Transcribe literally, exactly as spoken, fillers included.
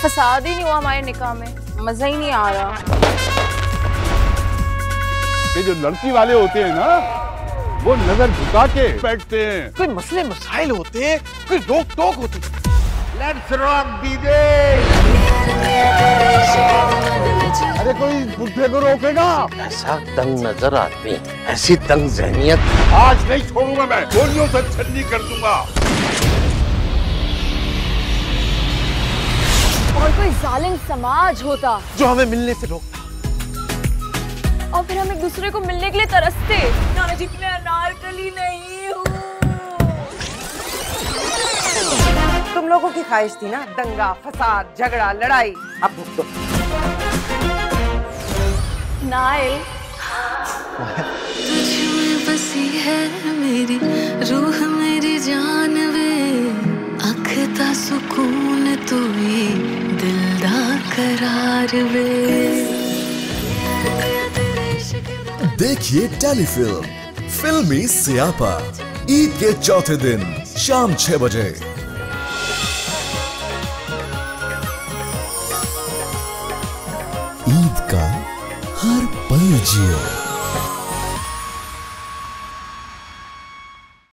फसाद ही नहीं हुआ हमारे निकाह में, मजा ही नहीं आ रहा। ये जो लड़की वाले होते हैं ना, वो नजर झुका के बैठते हैं। कोई मसले मसाइल होते हैं, कोई रोक टोक होती है। Let's rock DJ. अरे कोई बुढ़े को रोकेगा? ऐसा तंग नजर आदमी, ऐसी तंग जहनियत आज नहीं छोड़ूंगा मैं, गोलियों से छलनी कर दूंगा। और कोई जालिम समाज होता जो हमें मिलने से रोकता, और फिर हम एक दूसरे को मिलने के लिए तरसते। नाजिक मैं अनारकली नहीं हूँ। तुम लोगों की ख्वाहिश थी ना दंगा, फसाद, झगड़ा, लड़ाई, अब भुगतो। नाइल, तुझ में बसी है मेरी रूह, मेरी जान वे, अखता सुकून तू ही दिल दा करार वे। देखिए टेलीफिल्म फिल्मी सियापा ईद के चौथे दिन शाम छह बजे। ईद का हर पल जियो।